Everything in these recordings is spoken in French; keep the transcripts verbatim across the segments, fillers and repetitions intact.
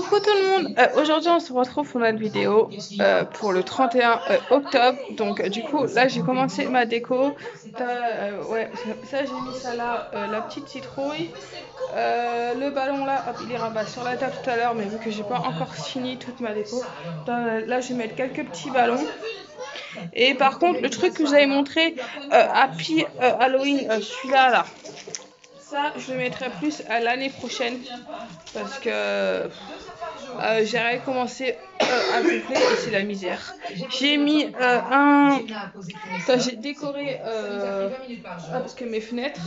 Coucou tout le monde, euh, aujourd'hui on se retrouve pour notre vidéo euh, pour le trente et un euh, octobre. Donc euh, du coup là j'ai commencé ma déco. Euh, ouais, ça j'ai mis ça là, euh, la petite citrouille. Euh, le ballon là, hop, il ira bah, sur la table tout à l'heure, mais vu que j'ai pas encore fini toute ma déco, là, là je vais mettre quelques petits ballons. Et par contre le truc que je vous avais montré, euh, Happy euh, Halloween, euh, celui-là là, ça je le mettrai plus à l'année prochaine parce que euh, j'ai recommencé euh, à peupler et c'est la misère. J'ai mis euh, un... Enfin, j'ai décoré euh, parce que mes fenêtres.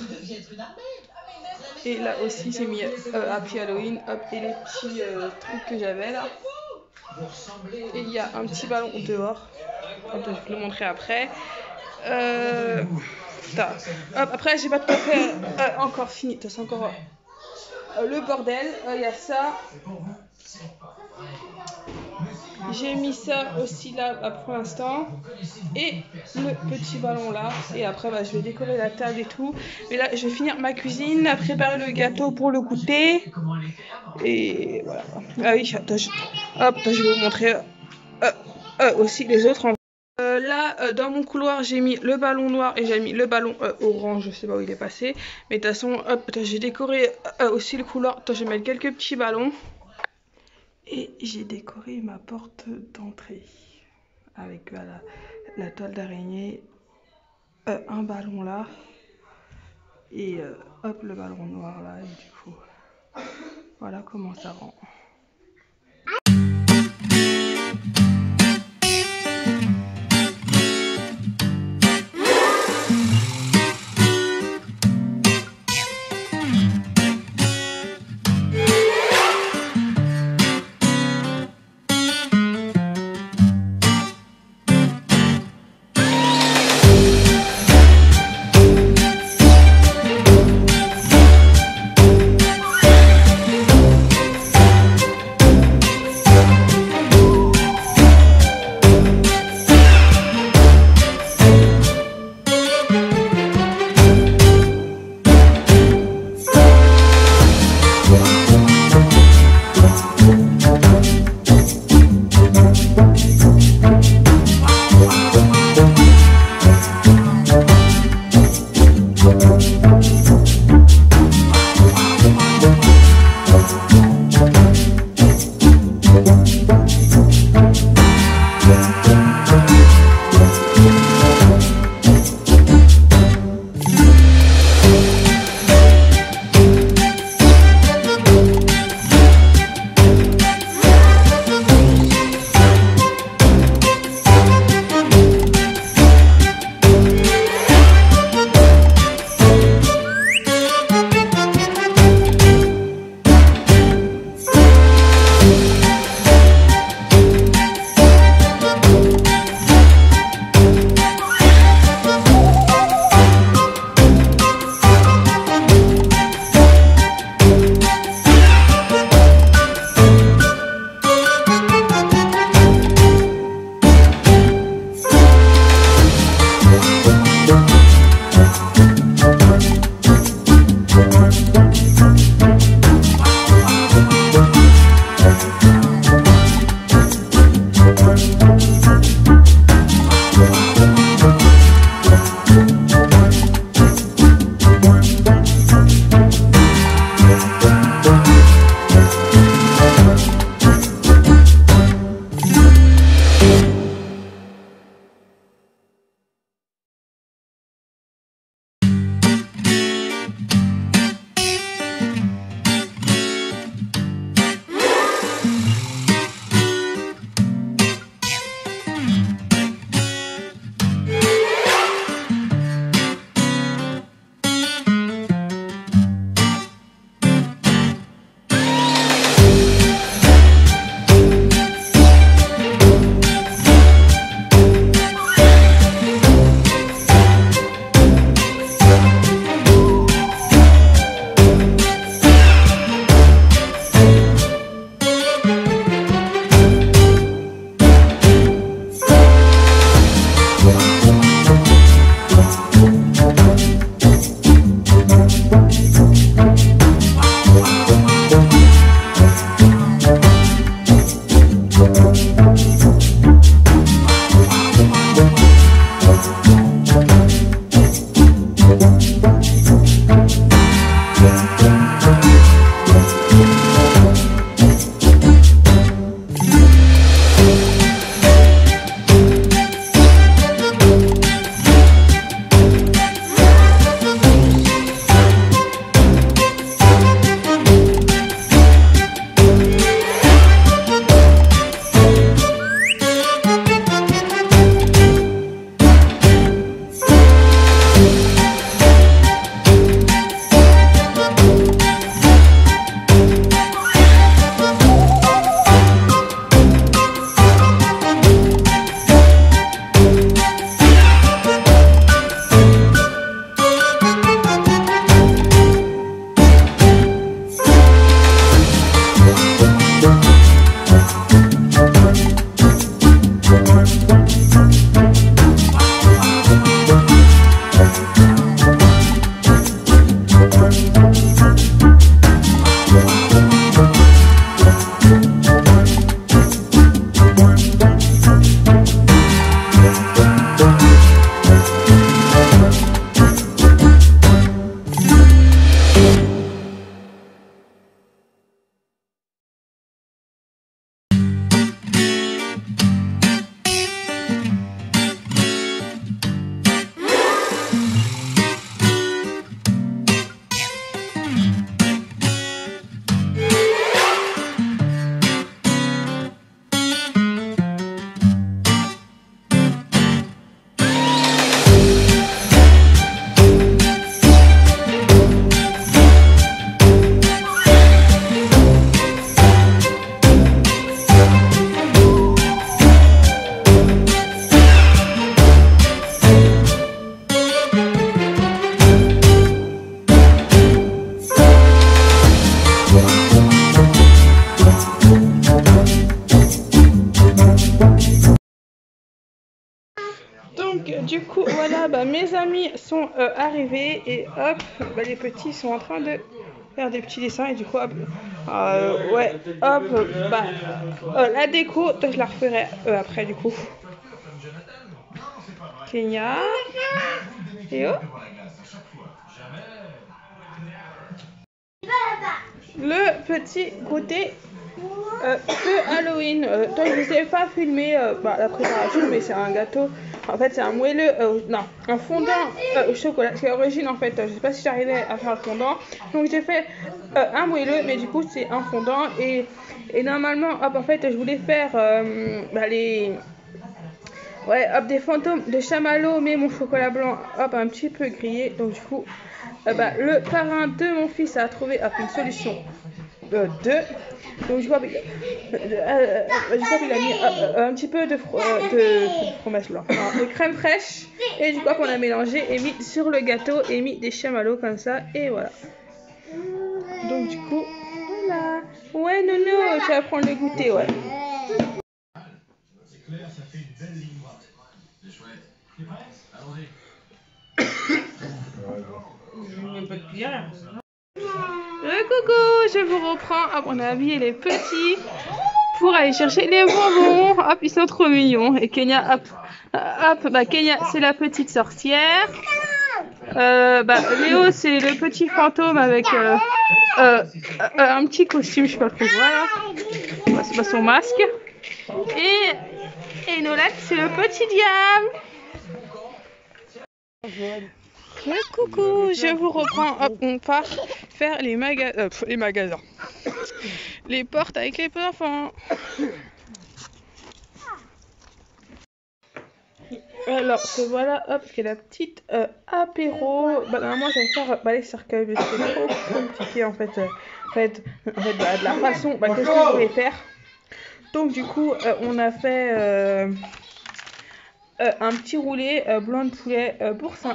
Et là aussi j'ai mis euh, Happy Halloween, hop, et les petits euh, trucs que j'avais là. Et il y a un petit ballon dehors. Hop, je vais vous le montrer après. Euh... Hop, après j'ai pas tout à fait euh, encore fini. C'est encore euh, le bordel. Il euh, y a ça. J'ai mis ça aussi là pour l'instant. Et le petit ballon là. Et après bah, je vais décorer la table et tout. Mais là je vais finir ma cuisine, à préparer le gâteau pour le goûter. Et voilà. Ah oui, attends, je, hop, je vais vous montrer euh, euh, aussi les autres. Euh, là euh, dans mon couloir j'ai mis le ballon noir et j'ai mis le ballon euh, orange, je sais pas où il est passé. Mais de toute façon, hop, j'ai décoré euh, aussi le couloir. Attends, je vais mettre quelques petits ballons. Et j'ai décoré ma porte d'entrée avec euh, la, la toile d'araignée, euh, un ballon là, et euh, hop le ballon noir là, et du coup, voilà comment ça rend. coup, voilà, bah, mes amis sont euh, arrivés et hop, bah, les petits sont en train de faire des petits dessins et du coup, hop, euh, ouais, hop, bah, euh, la déco, je la referai euh, après du coup. Kenya, et oh, le petit côté euh, de Halloween. Euh, donc je vous ai pas filmé euh, bah, la préparation, mais c'est un gâteau. En fait, c'est un moelleux, euh, non, un fondant euh, au chocolat. Parce qu'à l'origine, en fait, euh, je sais pas si j'arrivais à faire le fondant. Donc j'ai fait euh, un moelleux, mais du coup c'est un fondant. Et, et normalement, hop, en fait, je voulais faire euh, bah, les ouais, hop, des fantômes de chamallow, mais mon chocolat blanc, hop, un petit peu grillé. Donc du coup, euh, bah, le parrain de mon fils a trouvé hop, une solution euh, de. Donc je vois qu'il euh, euh, euh, a mis euh, un petit peu de, fro euh, de, de fromage blanc, non, de crème fraîche. Et du coup, qu'on a mélangé et mis sur le gâteau et mis des chamallows comme ça. Et voilà. Donc du coup, voilà. Ouais, Nono, tu vas prendre le goûter, ouais. C'est clair, ça fait une belle ligne droite. C'est chouette. T'es prêt? Allons-y. Euh, coucou, je vous reprends. Hop, on a habillé les petits pour aller chercher les bonbons. Hop, ils sont trop mignons. Et Kenya, hop, hop, bah Kenya, c'est la petite sorcière. Euh, bah Léo, c'est le petit fantôme avec euh, euh, euh, un petit costume, je sais pas trop. Voilà, bah, c'est pas son masque. Et, et Nolan, c'est le petit diable. Ouais, coucou, je vous reprends. Hop, on part faire les, maga euh, les magasins. Les portes avec les enfants. Alors, que voilà, hop, c'est la petite euh, apéro. Bah, normalement, je vais faire bah, les cercueils, mais c'est trop compliqué en fait. Euh, en fait, en fait bah, de la façon bah, que je voulais faire. Donc, du coup, euh, on a fait euh, euh, un petit roulé euh, blanc de poulet euh, boursin.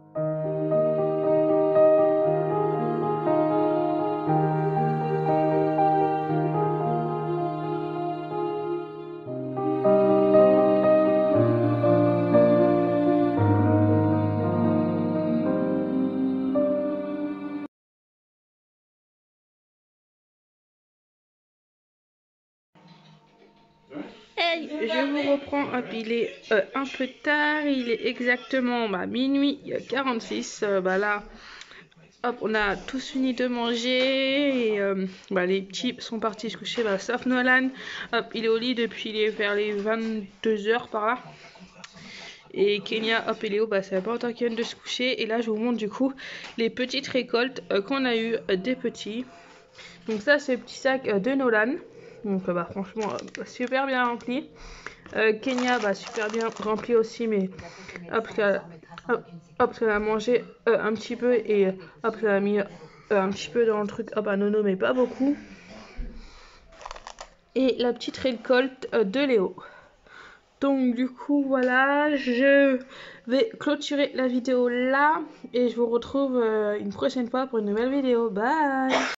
Hey, je vous reprends. Hop, il est euh, un peu tard, il est exactement bah, minuit quarante-six. Euh, bah là, hop, on a tous fini de manger et euh, bah, les petits sont partis se coucher, bah, sauf Nolan. Hop, il est au lit depuis les, vers les vingt-deux heures par là. Et Kenya, hop, et Léo, bah, ça va pas longtemps qu'ils viennent de se coucher. Et là, je vous montre du coup les petites récoltes euh, qu'on a eu euh, des petits. Donc ça, c'est le petit sac euh, de Nolan. Donc euh, bah franchement euh, super bien rempli. Euh, Kenya bah super bien rempli aussi, mais hop qu'elle hop, hop, qu'elle a mangé euh, un petit peu et hop qu'elle a mis euh, un petit peu dans le truc hop à Nono, mais pas beaucoup. Et la petite récolte euh, de Léo. Donc du coup voilà, je vais clôturer la vidéo là et je vous retrouve euh, une prochaine fois pour une nouvelle vidéo. Bye.